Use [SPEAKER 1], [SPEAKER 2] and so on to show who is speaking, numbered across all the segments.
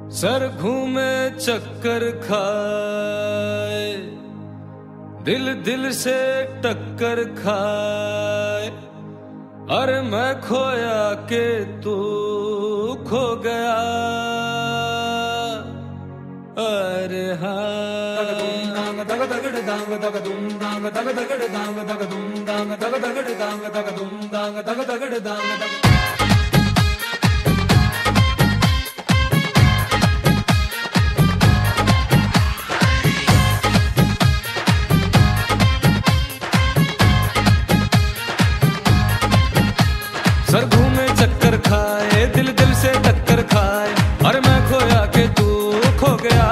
[SPEAKER 1] Sir घूमे चक्कर खाए, दिल दिल से टक्कर खाए। अरे मैं खोया के तू खो गया। अरे सर घूमे चक्कर खाए, दिल दिल से टक्कर खाए। अरे मैं खोया के तू खो गया।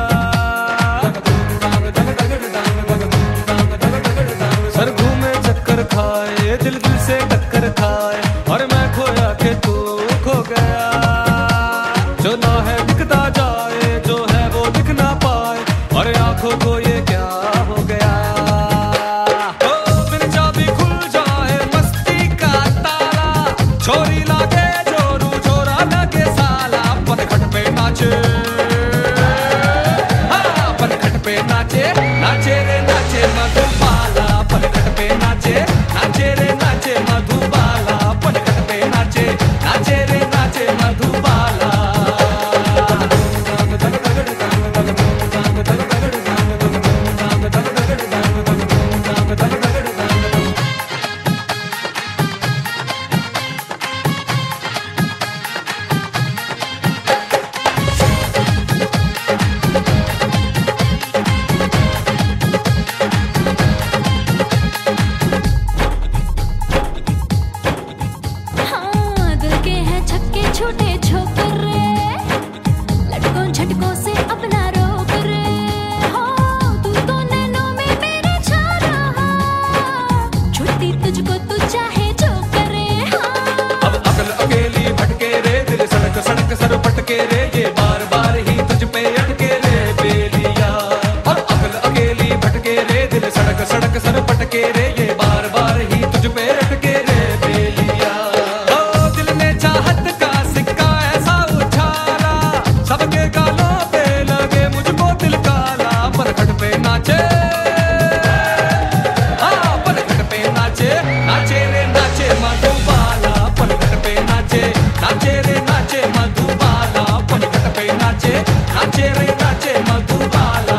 [SPEAKER 1] सर घूमे चक्कर खाए, दिल दिल से टक्कर खाए। अरे मैं खोया के तू खो गया। जो ना है दिखता जाए, जो है वो दिख ना पाए। अरे आंखों को ये क्या हो गया। छोरी लागे जोरू छोरा लगे साला, पनघट पे नाचे। हाँ पनघट पे नाचे, नाचे रे नाचे मधुबाला। पनघट पे नाचे, नाचे रे नाचे मधुबाला। पनघट पे नाचे, नाचे रे नाचे मधुबाला।
[SPEAKER 2] छोटे छोकरे लटकों झटकों से अपना रोक रे। हो तू तो नैनों में मेरे छा रहा, छुट्टी तुझको तू चाहे जो करे।
[SPEAKER 1] अब अकल अकेली भटके रे, दिल सड़क सड़क सर पटके रे। ये बार बार ही तुझ पे अटके रे बेलिया। अब अकल अकेली भटके रे, दिल सड़क सड़क सर पटके रे। ये बार बार ही तुझ पे अटके रे बेलिया। दिल ने चाहत का सबके गालों पे लगे मुझको दिल काला। पनघट पे नाचे, हाँ पनघट पे नाचे, नाचे रे नाचे मधुबाला। पनघट पे नाचे, नाचे रे नाचे मधुबाला। पनघट पे नाचे, नाचे रे नाचे मधुबाला।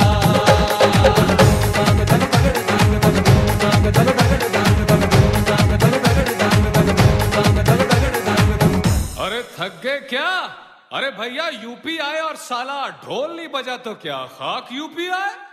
[SPEAKER 1] अरे थक गए क्या? अरे भैया यूपी आए और साला ढोल नहीं बजा तो क्या खाक यूपी आए।